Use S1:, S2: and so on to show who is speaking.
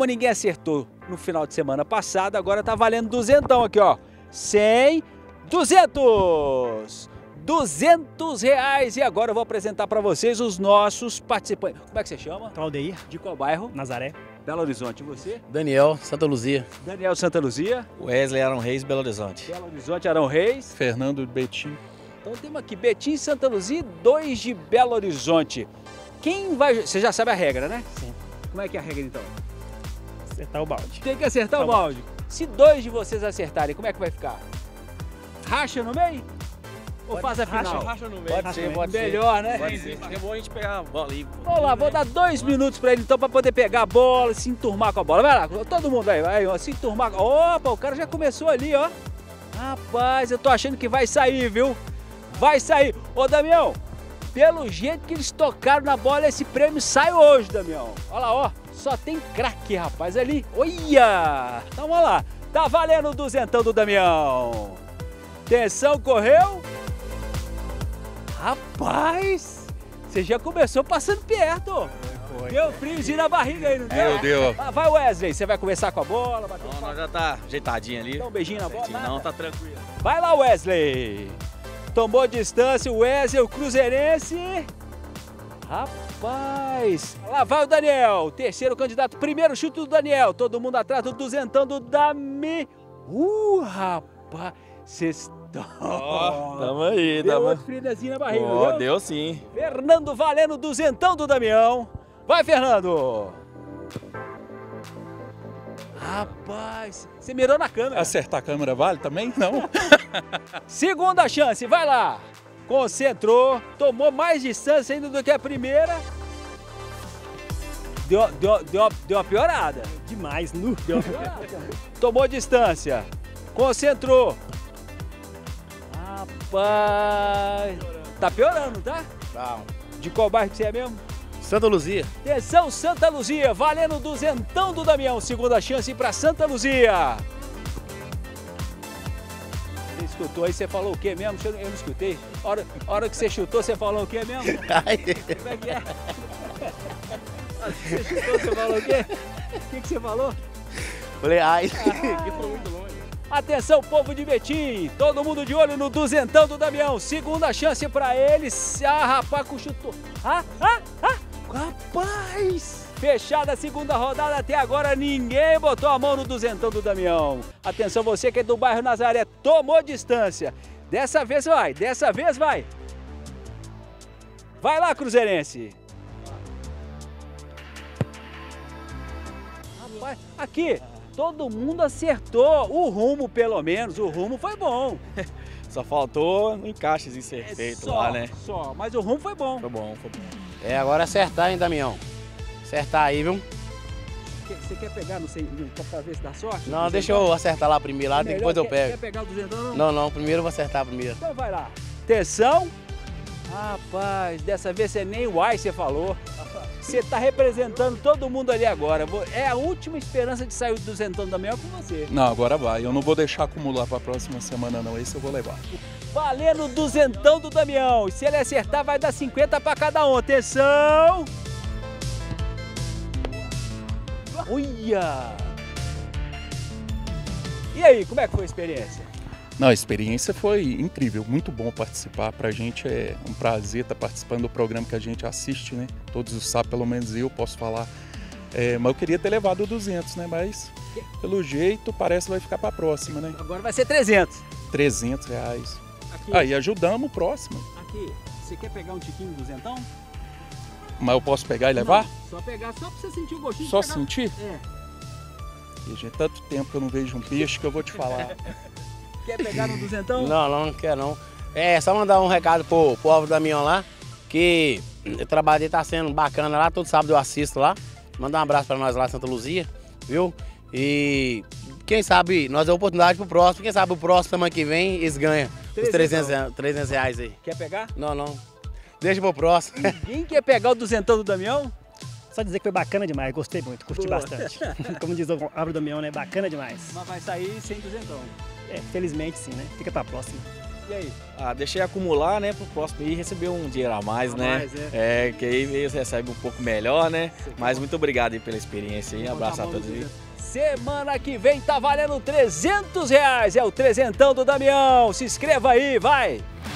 S1: como ninguém acertou no final de semana passado, agora tá valendo duzentão aqui, ó. 100, 200! R$200. E agora eu vou apresentar para vocês os nossos participantes. Como é que você chama?
S2: Claudeir.
S1: De qual bairro?
S2: Nazaré.
S1: Belo Horizonte. E você?
S3: Daniel, Santa Luzia.
S1: Daniel, Santa Luzia.
S3: Wesley, Arão Reis, Belo Horizonte.
S1: Belo Horizonte, Arão Reis.
S4: Fernando, Betim.
S1: Então temos aqui Betim, Santa Luzia e 2 de Belo Horizonte. Quem vai... Você já sabe a regra, né?
S2: Sim.
S1: Como é que é a regra então?
S2: Acertar o balde.
S1: Tem que acertar o balde. Se 2 de vocês acertarem, como é que vai ficar? Racha no meio? Ou faz a final?
S3: Racha no meio. Pode ser.
S1: Melhor, né?
S3: Pode ser. É bom a gente pegar a bola aí.
S1: Vamos lá, vou dar 2 minutos pra ele então, pra poder pegar a bola e se enturmar com a bola. Vai lá, todo mundo aí, vai, ó, se enturmar. Opa, o cara já começou ali, ó. Rapaz, eu tô achando que vai sair, viu? Vai sair. Ô, Damião, pelo jeito que eles tocaram na bola, esse prêmio sai hoje, Damião. Olha lá, ó, só tem craque, rapaz, ali. Olha! Então, vamos lá. Tá valendo o duzentão do Damião. Atenção, correu. Rapaz, você já começou passando perto. Deu friozinho na barriga aí, não deu?
S4: Deu.
S1: Vai, Wesley, você vai começar com a bola?
S3: Não, nós já tá ajeitadinho ali.
S1: Dá um beijinho na bola?
S3: Não, tá tranquilo.
S1: Vai lá, Wesley. Tomou distância o Wesley, o cruzeirense. Rapaz. Lá vai o Daniel, terceiro candidato. Primeiro chute do Daniel. Todo mundo atrás do duzentão do Dami. Rapaz. Vocês estão...
S3: Tamo aí,
S1: Deu outro friozinho na barriga, viu?
S3: Deu sim.
S1: Fernando valendo duzentão do Damião. Vai, Fernando. Rapaz, você mirou na câmera.
S4: Acertar a câmera vale também? Não.
S1: Segunda chance, vai lá. Concentrou, tomou mais distância ainda do que a primeira. Deu uma piorada.
S2: Demais, nu.
S1: Deu uma piorada. Tomou distância, concentrou. Rapaz, tá piorando, tá?
S3: Tá.
S1: De qual bairro que você é mesmo?
S3: Santa Luzia.
S1: Atenção, Santa Luzia, valendo duzentão do Damião. Segunda chance para Santa Luzia. Você escutou aí, você falou o quê mesmo? Eu não escutei. Hora que você chutou, você falou o quê mesmo? Como é que é? Você chutou, você falou o quê? O que você falou?
S3: Falei, ai, que foi muito longe.
S1: Atenção, povo de Betim, todo mundo de olho no duzentão do Damião. Segunda chance para ele. Rapaz, com chutou. Rapaz! Fechada a segunda rodada, até agora ninguém botou a mão no duzentão do Damião. Atenção, você que é do bairro Nazaré, tomou distância. Dessa vez vai, dessa vez vai. Vai lá, cruzeirense. Rapaz, aqui, todo mundo acertou. O rumo, pelo menos, o rumo foi bom.
S3: Só faltou um encaixezinho ser feito lá, né?
S1: Só, mas o rumo foi bom.
S3: Foi bom.
S5: É, agora acertar, hein, Damião? Acertar aí, viu?
S1: Você quer pegar, não sei, pra ver se dá sorte?
S5: Não, deixa eu acertar lá primeiro, lá, depois eu pego.
S1: Quer pegar o duzentão?
S5: Não, primeiro eu vou acertar primeiro.
S1: Então vai lá. Atenção. Rapaz, dessa vez você nem uai, você falou. Você tá representando todo mundo ali agora. É a última esperança de sair o duzentão da Damião com você.
S4: Não, agora vai. Eu não vou deixar acumular para a próxima semana, não. Esse eu vou levar.
S1: Valendo o duzentão do Damião. E se ele acertar, vai dar 50 para cada um. Atenção. Olha! E aí, como é que foi a experiência?
S4: Não, a experiência foi incrível, muito bom participar. Pra gente é um prazer estar participando do programa que a gente assiste, né? Todos os sábados, pelo menos eu posso falar. Mas eu queria ter levado o 200, né? Mas, pelo jeito, parece que vai ficar pra próxima, né?
S1: Agora vai ser 300.
S4: R$300.
S1: Aqui.
S4: Aí ajudamos o próximo.
S1: Aqui, você quer pegar um tiquinho do duzentão?
S4: Mas eu posso pegar e levar?
S1: Não, só pegar, só pra você sentir o gostinho.
S4: Só
S1: de pegar.
S4: sentir?
S1: É.
S4: E, gente, tanto tempo que eu não vejo um peixe que eu vou te falar.
S1: Quer pegar no duzentão?
S5: Não quero não. É só mandar um recado pro povo do Damião lá, que o trabalho dele tá sendo bacana lá, todo sábado eu assisto lá. Mandar um abraço pra nós lá, Santa Luzia, viu? E quem sabe nós damos oportunidade pro próximo, quem sabe o próximo semana que vem eles ganham os 300 reais aí.
S1: Quer pegar?
S5: Não. Deixa pro próximo.
S1: Ninguém quer pegar o duzentão do Damião?
S2: Só dizer que foi bacana demais, gostei muito, curti
S1: Boa.
S2: bastante. Como diz o Abro Damião, né? Bacana demais.
S1: Mas vai sair sem duzentão.
S2: É, felizmente sim, né? Fica pra próxima.
S1: E aí?
S3: Ah, deixei acumular, né, pro próximo ir receber um dinheiro a mais, né? Que aí eles recebem um pouco melhor, né? Mas muito obrigado aí pela experiência aí, abraço a todos aí.
S1: Semana que vem tá valendo R$300, é o trezentão do Damião. Se inscreva aí, vai!